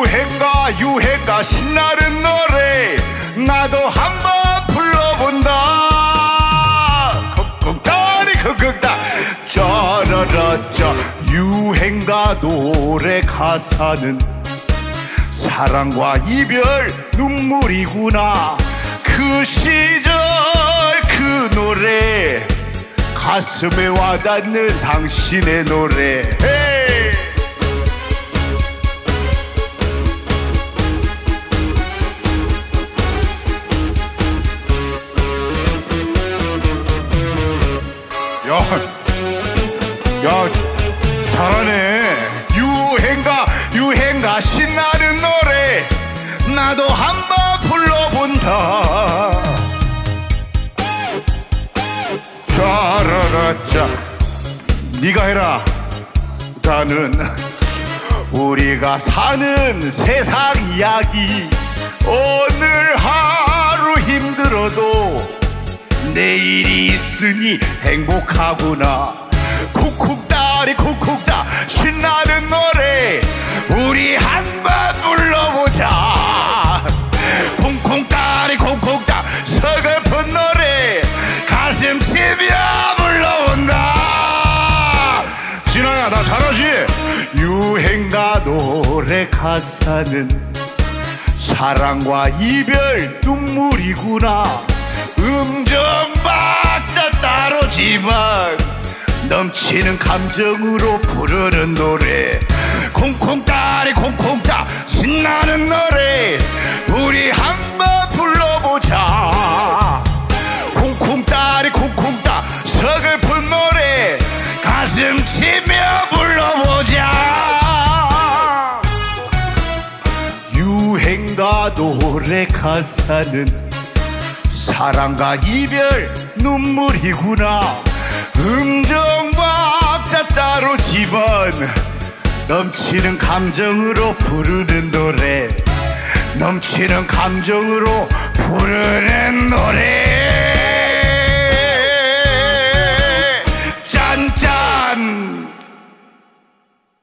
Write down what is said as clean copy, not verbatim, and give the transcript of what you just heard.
유행가 신나는 노래 나도 한번 불러본다. 쿵쿵따리 쿵쿵따 짜라라짜. 유행가 노래 가사는 사랑과 이별 눈물이구나. 그 시절 그 노래 가슴에 와닿는 당신의 노래. 헤이! 야, 잘하네. 유행가 신나는 노래 나도 한번 불러본다. 짜라라짜. 네가 해라. 나는 우리가 사는 세상 이야기. 오늘 하루 힘들어도 내일이 있으니 행복하구나. 쿵쿵따리 쿵쿵따 신나는 노래 우리 한번 불러보자. 쿵쿵따리 쿵쿵따 서글픈 노래 가슴 치며 불러온다. 진아야 나 잘하지? 유행가 노래 가사는 사랑과 이별 눈물이구나. 음정박자 따로지만 넘치는 감정으로 부르는 노래. 콩콩따리 콩콩따 신나는 노래 우리 한번 불러보자. 콩콩따리 콩콩따 서글픈 노래 가슴 치며 불러보자. 유행가 노래 가사는 사랑과 이별 눈물이구나. 음정박자 따로지만 넘치는 감정으로 부르는 노래. 넘치는 감정으로 부르는 노래.